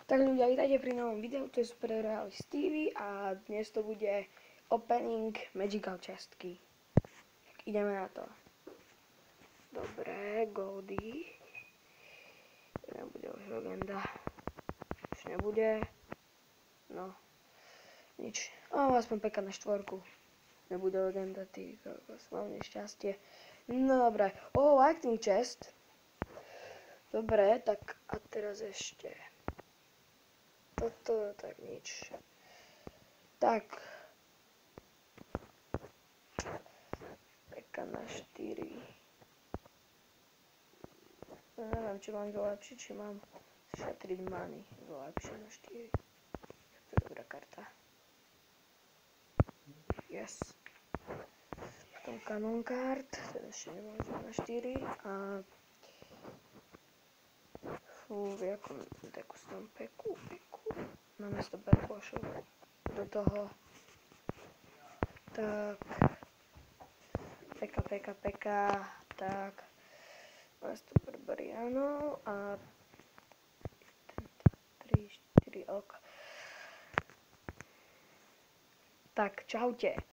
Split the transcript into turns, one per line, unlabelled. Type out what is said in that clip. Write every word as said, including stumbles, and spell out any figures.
Tak ľudia, vítajte pri novom videu, to je Super Realist tí ví a dnes to bude opening Magical Chestky. Tak ideme na to. Dobre, Goldy. Nebude už legenda. Už nebude. No. Nič. O, aspoň peka na štvorku. Nebude legenda, ty kokos, mám nešťastie. No dobre. O, Lightning Chest. Dobre, tak a teraz ešte toto, tak nič. Tak. Peka na štyri. No, neviem, či mám vylepšiť, či mám šetriť many. Vylepšiť na štyri. To je dobrá karta. Yes. Potom Cannon Card. Teda ešte nemôžem na štyri. A fú, ako takú s tom peku, peku. Namiesto perkošov do toho. Tak. Peka, peka, peka. Tak. Namiesto Barbarianov a tri, štyri ok. Tak, čaute.